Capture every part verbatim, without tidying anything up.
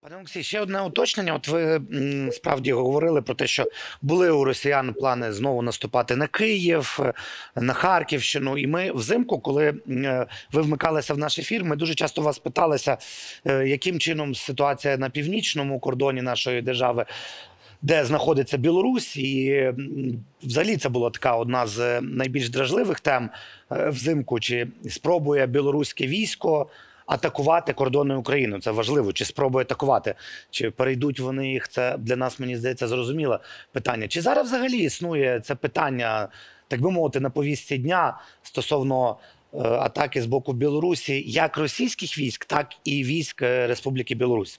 Пане Олексій, ще одне уточнення. От ви м, справді говорили про те, що були у росіян плани знову наступати на Київ, е, на Харківщину. І ми взимку, коли е, ви вмикалися в наш ефір, ми дуже часто вас питалися, е, яким чином ситуація на північному кордоні нашої держави, де знаходиться Білорусь, і м, взагалі це була така одна з найбільш дражливих тем е, взимку. Чи спробує білоруське військо атакувати кордони України? Це важливо. Чи спробує атакувати? Чи перейдуть вони їх? Це для нас, мені здається, зрозуміле питання. Чи зараз взагалі існує це питання, так би мовити, на повістці дня стосовно е, атаки з боку Білорусі, як російських військ, так і військ е, Республіки Білорусь?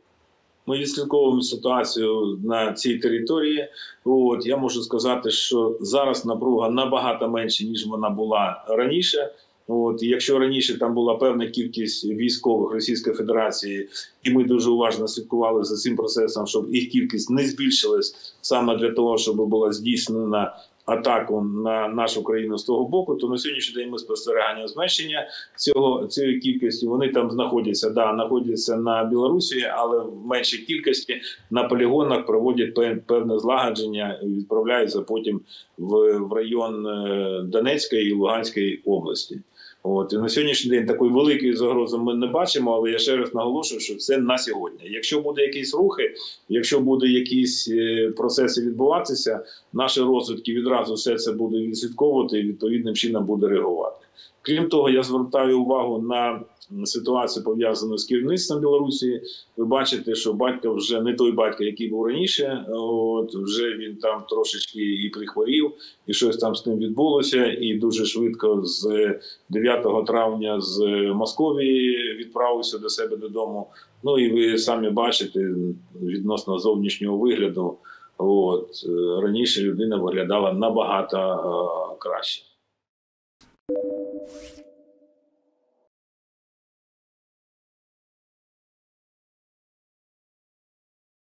Ми відслідковуємо ситуацію на цій території. От, я можу сказати, що зараз напруга набагато менша, ніж вона була раніше. От, якщо раніше там була певна кількість військових Російської Федерації, і ми дуже уважно слідкували за цим процесом, щоб їх кількість не збільшилась саме для того, щоб була здійснена атаку на нашу країну з того боку, то на сьогоднішній день ми спостерігаємо зменшення цього, цієї кількості. Вони там знаходяться, да, знаходяться на Білорусі, але в меншій кількості на полігонах проводять певне злагодження і відправляються потім в, в район Донецької і Луганської області. От. І на сьогоднішній день такої великої загрози ми не бачимо, але я ще раз наголошую, що це на сьогодні. Якщо буде якісь рухи, якщо буде якісь процеси відбуватися, наші розвідки відразу все це буде відслідковувати і відповідним чином буде реагувати. Крім того, я звертаю увагу на ситуацію, пов'язану з керівництвом Білорусі. Ви бачите, що батько вже не той батько, який був раніше. От, вже він там трошечки і прихворів, і щось там з ним відбулося. І дуже швидко з дев'ятого травня з Московії відправився до себе додому. Ну і ви самі бачите відносно зовнішнього вигляду. От, раніше людина виглядала набагато е, краще.